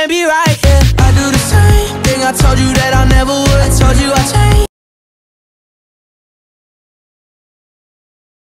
can't be right, yeah. I do the same thing I told you that I never would.